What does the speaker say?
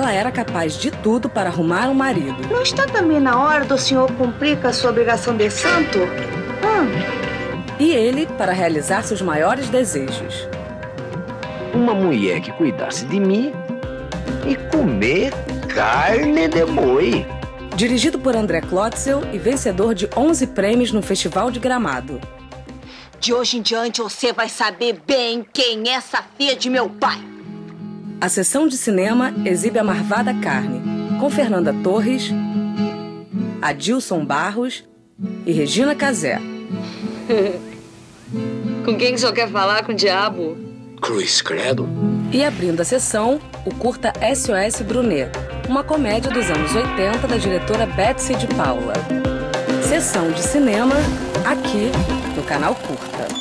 ela era capaz de tudo para arrumar um marido. Não está também na hora do senhor cumprir com a sua obrigação de santo? E ele para realizar seus maiores desejos. Uma mulher que cuidasse de mim e comer carne de boi. Dirigido por André Klotzel e vencedor de 11 prêmios no Festival de Gramado. De hoje em diante você vai saber bem quem é essa filha de meu pai. A sessão de cinema exibe A Marvada Carne, com Fernanda Torres, Adilson Barros e Regina Casé. Com quem que o senhor quer falar? Com o diabo? Cruz credo. E abrindo a sessão, o curta SOS Brunet, uma comédia dos anos 80 da diretora Betsy de Paula. Sessão de cinema, aqui no Canal Curta.